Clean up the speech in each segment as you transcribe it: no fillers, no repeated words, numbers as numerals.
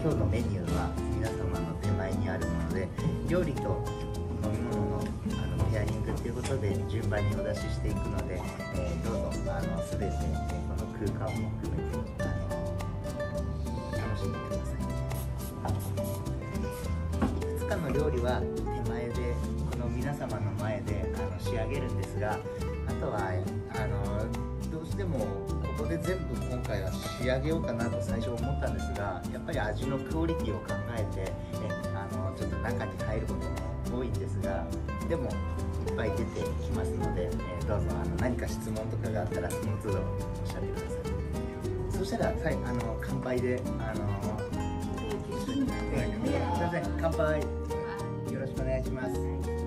今日のメニューは皆様の手前にあるもので、料理と飲み物のペアリングということで順番にお出ししていくので、どうぞ全てこの空間も含めて楽しんでください。いくつかの料理は手前でこの皆様の前で仕上げるんですが、あとはどうしてもここで全部今回は仕上げようかなと最初思ったんですが、やっぱり味のクオリティを考えてちょっと中に入ることも多いんですが、でもいっぱい出てきますので、どうぞ何か質問とかがあったらその都度おっしゃってください。そしたら乾杯で一緒に、すいません、乾杯よろしくお願いします。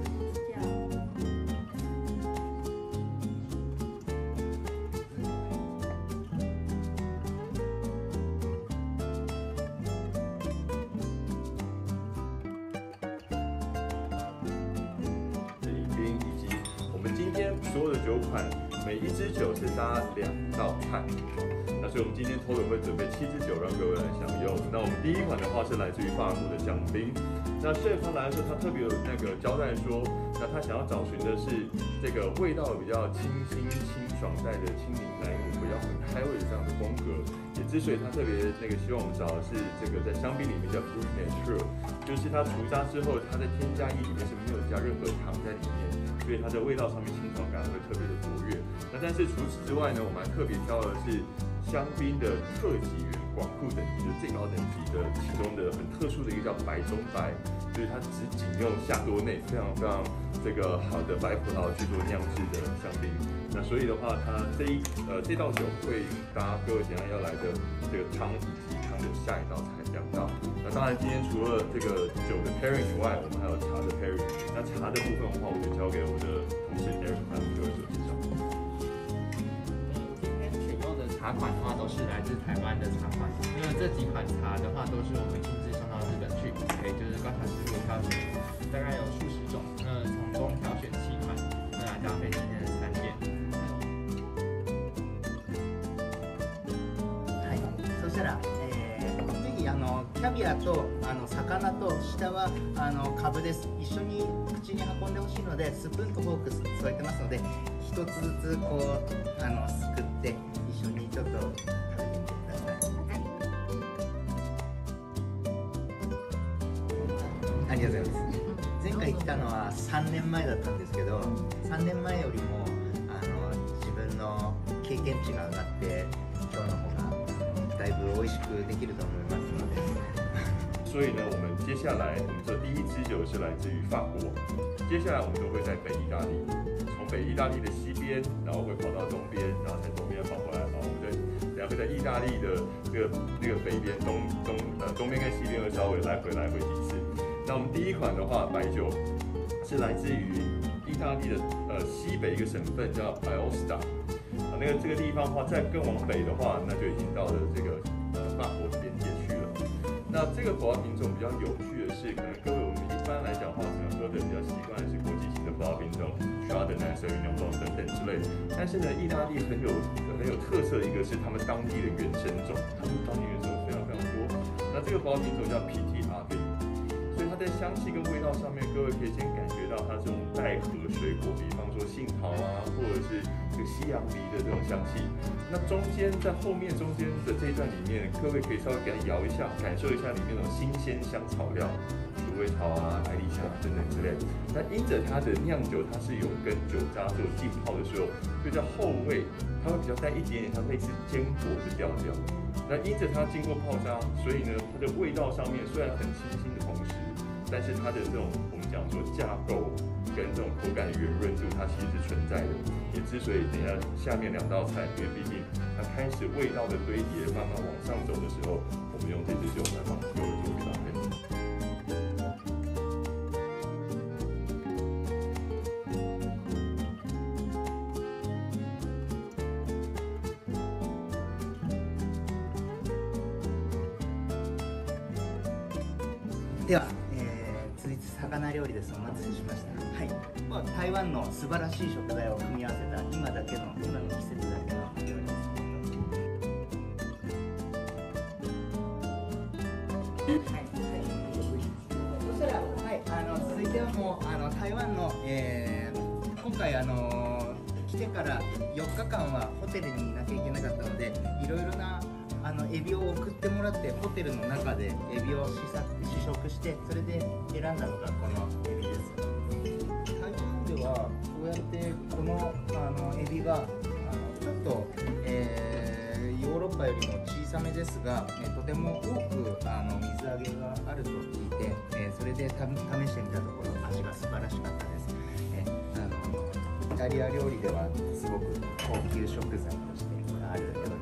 所有的酒款，每一支酒是搭2道菜，那所以我们今天 total 会准备7支酒让各位来享用。那我们第一款的话是来自于法国的香槟。那chef他来的时候，他特别有交代说，那他想要找寻的是这个味道比较清新清爽，带着轻盈来饮，比较很开胃的这样的风格。也之所以他特别希望我们找的是这个在香槟里面叫 Brut Nature， 就是它除渣之后，它在添加液里面是没有加任何糖在里面。所以它的味道上面清爽感会特别的卓越。那但是除此之外呢，我们还特别挑的是香槟的特级园广库等级，就是最高等级的其中的很特殊的一个叫白中白，就是它只仅用夏多内非常非常好的白葡萄去做酿制的香槟。那所以的话，它这道酒会搭各位等下要来的这个汤以及汤的下一道菜2道。那当然今天除了这个酒的 pairing 以外，我们还有茶的 pairing。那茶的部分的话，我就交给我的同事 Eric 来为各位做介绍。 今天选用的茶款的话，都是来自台湾的茶款。因为这几款茶的话，都是我们亲自送到日本去，就是观察师傅挑选，大概有数十种，从中挑选7款，来搭配今天的餐点。 はい、そしたら、ぜひキャビアと魚と下はカブです。一緒に口に運んでほしいので、スプーンとフォーク添えてますので、一つずつこうすくって一緒にちょっと食べてみてください。ありがとうございます。前回来たのは3年前だったんですけど、3年前よりも自分の経験値が上がって今日の方がだいぶ美味しくできると思いますので。 所以呢，我们接下来我们这第一支酒是来自于法国，接下来我们都会在北意大利，从北意大利的西边，然后会跑到东边，然后在东边跑回来，然后我们等下会在意大利的北边东边跟西边会稍微来回几次。那我们第一款的话，白酒是来自于意大利的西北一个省份叫 Aosta， 这个地方的话，再更往北的话，那就已经到了这个法国的边界去了。那这个葡萄品种比较有趣的是，可能各位我们一般来讲的话，可能喝的比较习惯的是国际型的葡萄品种 Chardonnay、Sauvignon Blanc 等等之类。但是呢，意大利很有特色的一个是他们当地的原生种，他们当地原生种非常非常多。那这个葡萄品种叫 Petit Ave， 所以它在香气跟味道上面，各位可以先感觉到它这种带核水果，比方说杏桃啊，或者是这个西洋梨的这种香气。那中间的这一段里面，各位可以稍微给它摇一下，感受一下里面那种新鲜香草料，鼠尾草啊、百里香等等之类的。那因着它的酿酒，它是有跟酒渣做浸泡的时候，所以在后味它会比较带一点点像类似坚果的调调。那因着它经过泡渣，所以呢，它的味道上面虽然很清新的同时，但是它的这种我们讲说架构跟这种口感的圆润度，它其实是存在的。也之所以等一下面2道菜，因为毕竟它开始味道的堆叠慢慢往上走的时候，我们用这支酒来帮各位做一个搭配。 では、続いて魚料理です。お待たせしました。はい、台湾の素晴らしい食材を組み合わせた今の季節だけの料理です。 第そしたら、はい、続いてはもう台湾の、今回来てから4日間はホテルにいなきゃいけなかったので、いろいろなエビを送ってもらって、ホテルの中でエビを試食して、それで選んだのがこのエビです。台湾ではこうやってこのエビがちょっと、ヨーロッパよりも小さめですが、とても多く水揚げがあると聞いて、それで試してみたところ味が素晴らしかったです。イタリア料理ではすごく高級食材としてあるような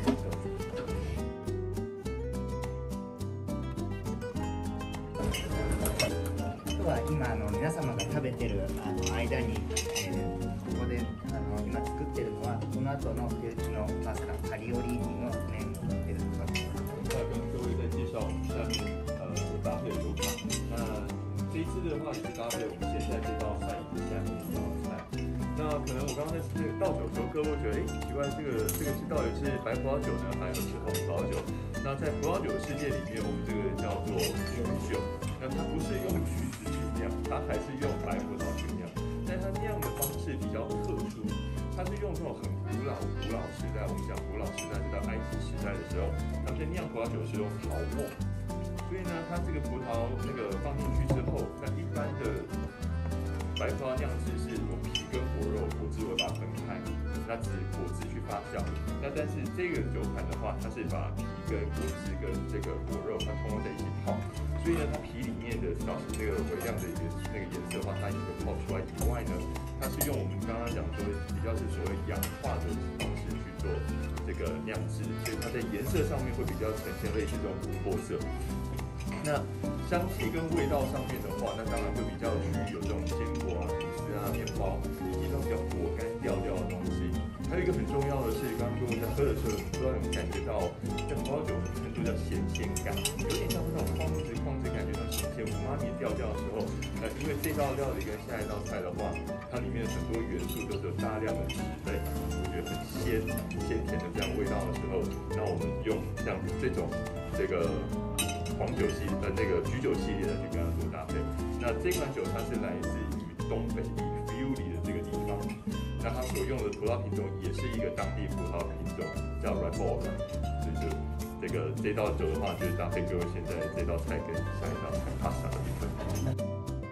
あとは今皆様が食べてる間に、ここで今作ってるのはこの後の手打ちのパスタカリオリーニの麺を作ってるところです。 再跟各位再介绍下面搭配的油卡。那这一次的话也是搭配我们现在这道菜以及下面这道菜。那可能我刚刚在这个倒酒的时候，各位会觉得，奇怪，这个是到底是白葡萄酒呢，还是红葡萄酒？那在葡萄酒的世界里面，我们这个叫做曲酒。那它不是用曲子去酿，它还是用白葡萄去酿，但它酿的方式比较特殊，它是用这种很古老时代，我们讲古老时代就到埃及时代的时候，他们在酿葡萄酒是用陶沫，所以呢，它这个葡萄那个放进去之后，那一般的白葡萄酿制是我皮跟果汁会把它分开，那只果汁去发酵。那但是这个酒款的话，它是把皮跟果汁跟这个果肉它通通在一起泡，所以呢，它皮里面的导致这个微量的一个那个颜色的话，它一个泡出来以外呢，它是用我们刚刚讲说比较是所谓氧化的方式去做这个酿制，所以它在颜色上面会比较呈现类似这种琥珀色。那香气跟味道上面的话，那当然会比较具有这种坚果啊、吐司啊、面包以及这种比较果干调调的东西。还有一个很重要的是，刚刚各位在喝的时候，不知道有没有感觉到，在葡萄酒很多叫咸感，有点像那种矿质感觉到咸无妈咪调调的时候，因为这道料理跟下一道菜的话，它里面的很多元素都是有大量的脂类，我觉得很鲜甜的这样味道的时候，那我们用像这种这个黄酒系这个居酒系列的去跟它做搭配。那这款酒它是来自于东北以 Friuli 的这个地方，那它所用的葡萄品种也是一个当地葡萄品种，叫 Ribolla， 就是这道酒的话，就是搭配各位现在这道菜跟下一道菜 pasta 的部分。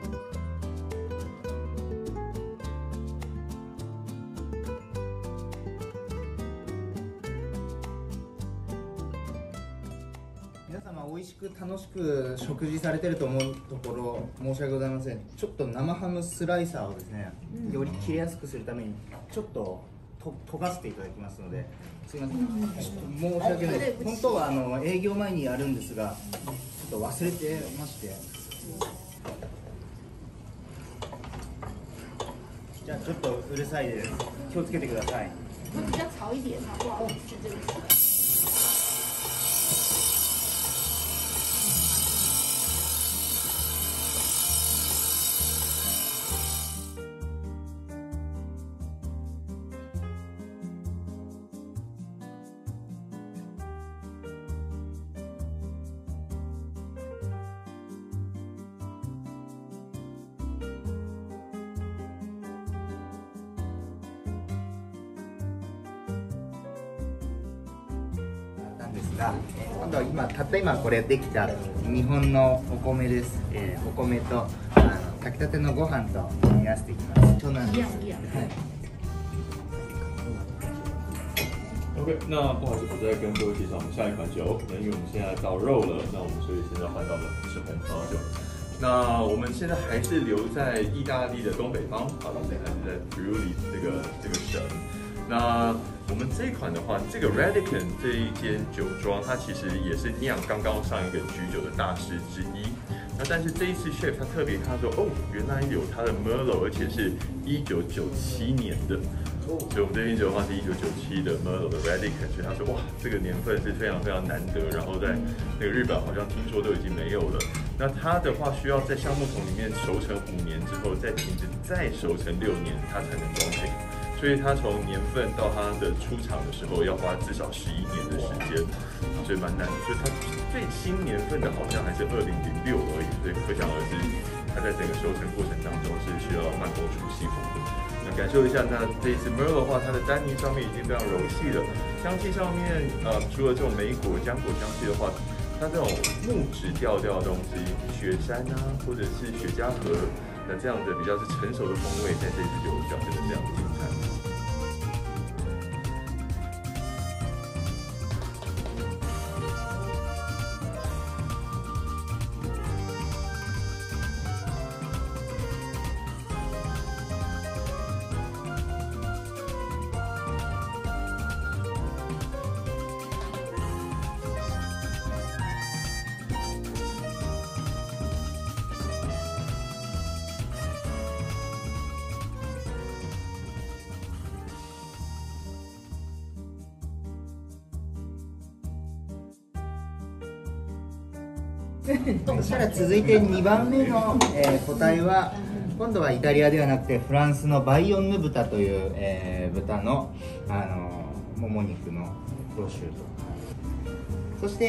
皆様美味しく楽しく食事されてると思うところ申し訳ございません。ちょっと生ハムスライサーをですね、より切れやすくするためにちょっと溶かしていただきますので、すいません、申し訳ないです。本当は営業前にやるんですが、ちょっと忘れてまして。じゃあちょっとうるさいです。気をつけてください。 比较吵一点好不好？是这个。 ですが、今度はたった今これできた日本のお米です。お米と炊きたてのご飯と煮合わせていきます。そうなんです。 OK， 那不好意思，我再跟各位介绍我们下一款酒。因为我们现在到肉了，那我们所以现在换到的是红葡萄酒。那我们现在还是留在意大利的东北方，好，还是在 Friuli 这个省。那我们这一款的话，这个 Radican 这一间酒庄，它其实也是酿刚刚上一个居酒的大师之一。那但是这一次 Chef 他特别他说，哦，原来有他的 Merlot， 而且是1997年的。所以我们这瓶酒的话是1997的 Merlot 的 Radican， 所以他说哇，这个年份是非常非常难得。然后在那个日本好像听说都已经没有了。那它的话需要在橡木桶里面熟成5年之后，再停止再熟成6年，它才能装瓶。 所以它从年份到它的出厂的时候要花至少11年的时间，所以蛮难的。所以它最新年份的好像还是2006而已，所以可想而知，它在整个熟成过程当中是需要慢工出细活的。那感受一下，那这一次 Merlot 的话，它的单宁上面已经非常柔细了，香气上面除了这种莓果、浆果香气的话，它这种木质调的东西，雪山啊，或者是雪茄盒，那这样的比较是成熟的风味，在这支酒表现得非常精彩。 そしたら続いて2番目の、個体は今度はイタリアではなくてフランスのバイヨンヌ豚という、豚の、もも肉のプロシュート、そして、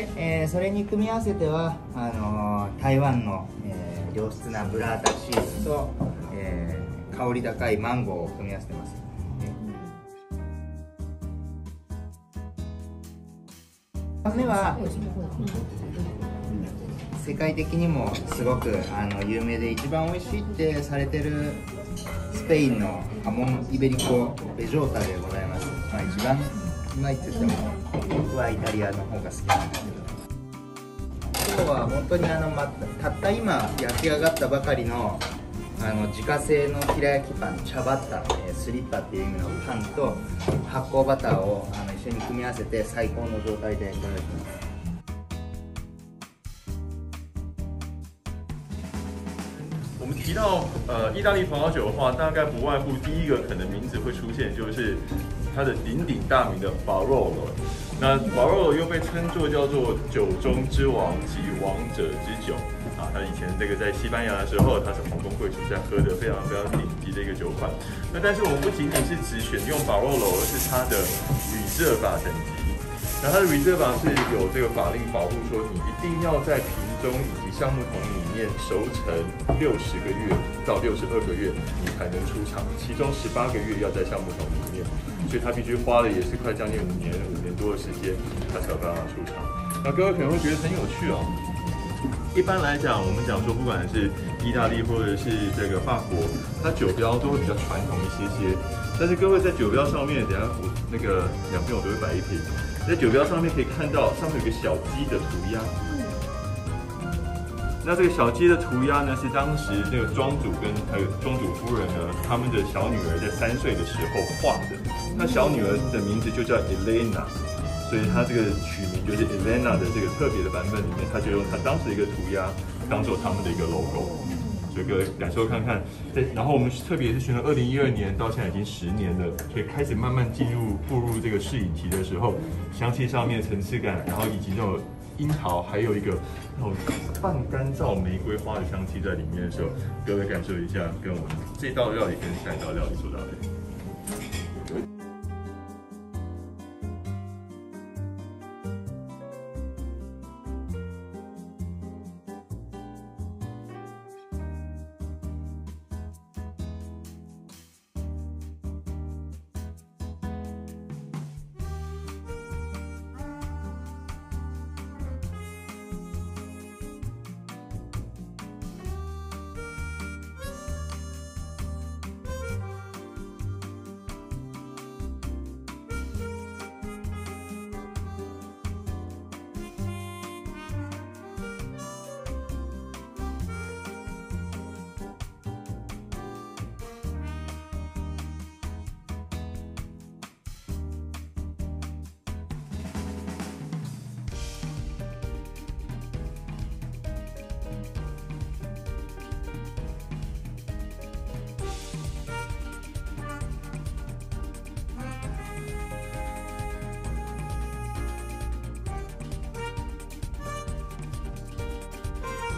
それに組み合わせては台湾の、良質なブラータチーズと、香り高いマンゴーを組み合わせてます。2番目は世界的にもすごく有名で一番美味しいってされてるスペインのハモンイベリコベジョータでございます。一番うまいって言っても僕はイタリアの方が好きなんですけど、今日は本当にたった今焼き上がったばかりの自家製の平焼きパン、チャバッタ、スリッパっていう意味のパンと発酵バターを一緒に組み合わせて最高の状態でいただきます。 我们提到意大利葡萄酒的话，大概不外乎第一个可能名字会出现就是它的鼎鼎大名的 Barolo。那 Barolo 又被称作叫做酒中之王及王者之酒啊。他以前这个在西班牙的时候，他是皇宫贵族在喝的非常非常顶级的一个酒款。那但是我们不仅仅是只选用 Barolo， 而是它的 Reserva 等级。那它的 Reserva 是有这个法令保护，说你一定要在瓶中以及橡木桶里面熟成60个月到62个月，你才能出厂，其中18个月要在橡木桶里面，所以它必须花了也是快将近5年多的时间，它才有办法出厂。那各位可能会觉得很有趣哦。一般来讲，我们讲说，不管是意大利或者是这个法国，它酒标都会比较传统一些。但是各位在酒标上面，等一下我那个两边我都会摆一瓶，在酒标上面可以看到上面有个小鸡的涂鸦。那这个小鸡的涂鸦呢，是当时那个庄主跟还有庄主夫人呢，他们的小女儿在3岁的时候画的。那小女儿的名字就叫 Elena， 所以她这个取名就是 Elena 的这个特别的版本里面，她就用她当时的一个涂鸦当做他们的一个 logo。所以各位感受看看，然后我们特别是选了2012年到现在已经10年了，所以开始慢慢步入这个适饮期的时候，香气上面层次感，然后以及这种樱桃，还有一个那种半干燥玫瑰花的香气在里面的时候，各位感受一下，跟我们这道料理跟下一道料理做到的。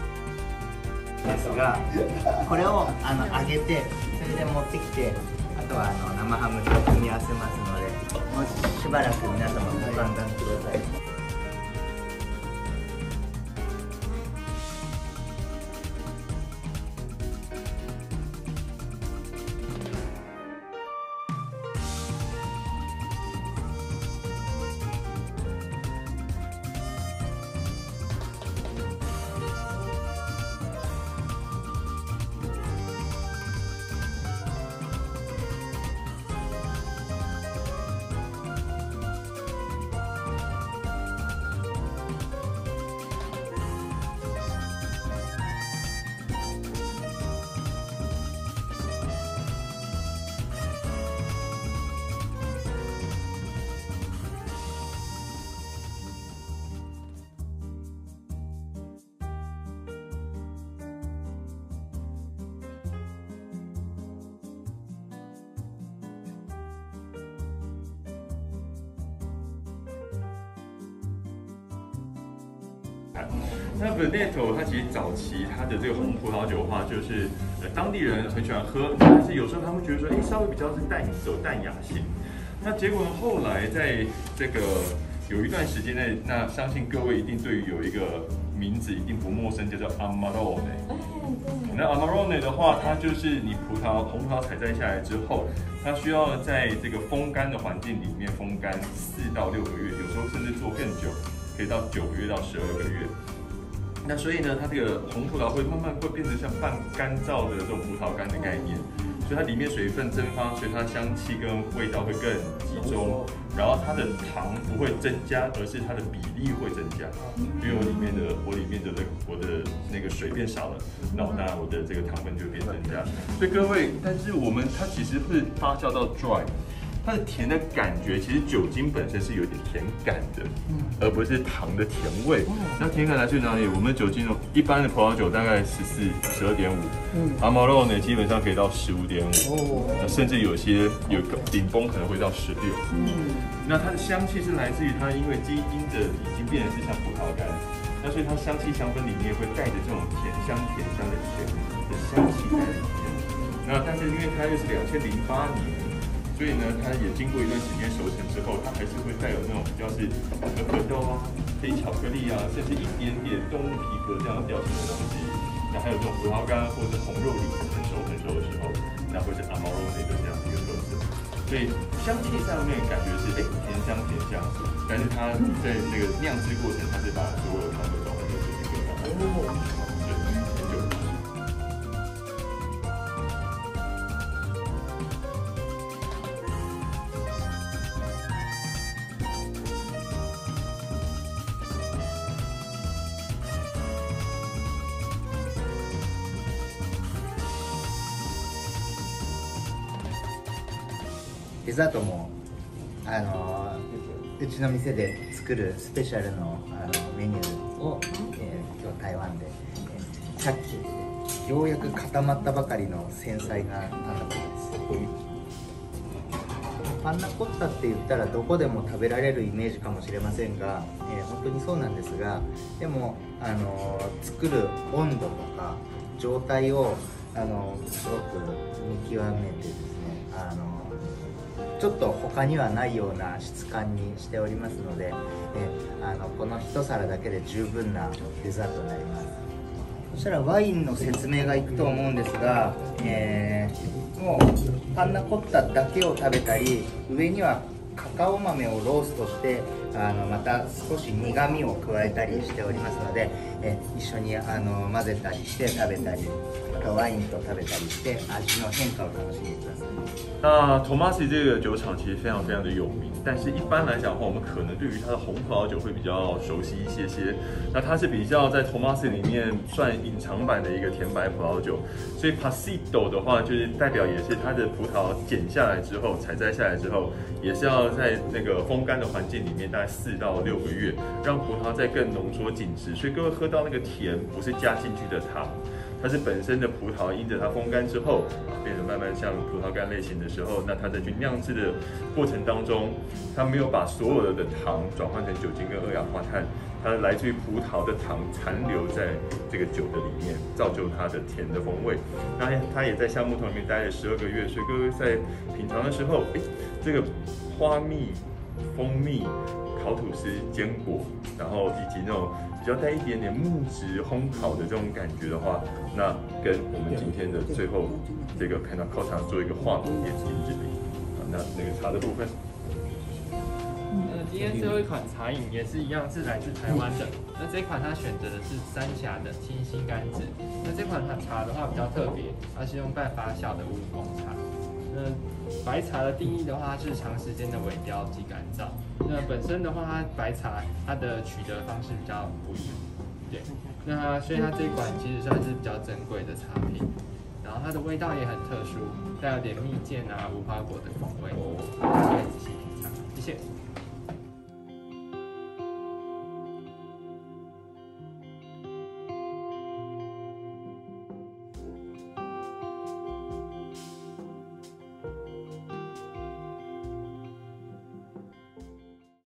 ですが、これを揚げて、それで持ってきて、あととは生ハムと組み合わせますので、もうしばらく皆様ご勘弁ください。 那 Veneto 它其实早期它的这个红葡萄酒的话，就是当地人很喜欢喝，但是有时候他们觉得说，稍微比较是走淡雅性。那结果呢，后来在这个有一段时间内，那相信各位一定对于有一个名字一定不陌生，叫做 Amarone。那 Amarone 的话，它就是你红葡萄采摘下来之后，它需要在这个风干的环境里面风干4到6个月，有时候甚至做更久，可以到9个月到12个月。那所以呢，它这个红葡萄会慢慢会变成像半干燥的这种葡萄干的概念，所以它里面水分蒸发，所以它的香气跟味道会更集中，然后它的糖不会增加，而是它的比例会增加，因为我里面的那个水变少了，那当然我的这个糖分就变增加。所以各位，但是它其实是发酵到 dry。它的甜的感觉，其实酒精本身是有点甜感的，而不是糖的甜味。那甜感来自于哪里？我们的酒精一般的葡萄酒大概12.5，阿毛肉呢基本上可以到15.5，甚至有些顶峰可能会到16。那它的香气是来自于它因为基因的已经变成是像葡萄干，那所以它香气香氛里面会带着这种甜香的甜的香气在里面。那但是因为它又是2008年。所以呢，它也经过一段时间熟成之后，它还是会带有那种比较是可可豆啊、黑巧克力啊，甚至一点点动物皮革这样调性的东西。那还有这种葡萄干或者是红肉李子很熟的时候，那会是 Amarone 的这样的一个特色。所以香气上面感觉是甜香，但是它在这个酿制过程，它是把所有糖都转换成这个デザートもうちの店で作るスペシャルのメニューを、今日台湾で、さっきようやく固まったばかりの繊細なパンナコッタです。パンナコッタって言ったらどこでも食べられるイメージかもしれませんが、本当にそうなんですが、でも作る温度とか状態をすごく見極めてですね、ちょっと他にはないような質感にしておりますので、この一皿だけで十分なデザートになります。そしたらワインの説明がいくと思うんですが、もうパンナコッタだけを食べたり、上にはカカオ豆をローストしてまた少し苦みを加えたりしておりますので、一緒に混ぜたりして食べたり、またワインと食べたりして味の変化を楽しんでください。 那 Tomasi 这个酒厂其实非常的有名，但是一般来讲的话，我们可能对于它的红葡萄酒会比较熟悉一些。那它是比较在 Tomasi 里面算隐藏版的一个甜白葡萄酒，所以 Passito 的话就是代表也是它的葡萄剪下来之后，采摘下来之后，也是要在那个风干的环境里面大概4到6个月，让葡萄再更浓缩紧致。所以各位喝到那个甜不是加进去的糖。 它是本身的葡萄因着它风干之后变得慢慢像葡萄干类型的时候，那它在去酿制的过程当中，它没有把所有的糖转换成酒精跟二氧化碳，它来自于葡萄的糖残留在这个酒的里面，造就它的甜的风味。那它也在橡木桶里面待了12个月，所以各位在品尝的时候，这个花蜜、蜂蜜、烤吐司、坚果，然后以及那种比较带一点点木质烘烤的这种感觉的话，那跟我们今天的最后这个看到靠茶做一个画饼也是一致的。好，那个茶的部分。 今天最后一款茶饮也是一样，是来自台湾的。那这款它选择的是三峡的清新甘蔗。那这款茶的话比较特别，它是用半发酵的乌龙茶。白茶的定义的话，它是长时间的萎凋及干燥。那本身的话，它白茶它的取得方式比较不易，对。那所以它这一款其实算是比较珍贵的茶品。然后它的味道也很特殊，带有点蜜饯啊、无花果的风味，大家可以仔细品尝。谢谢。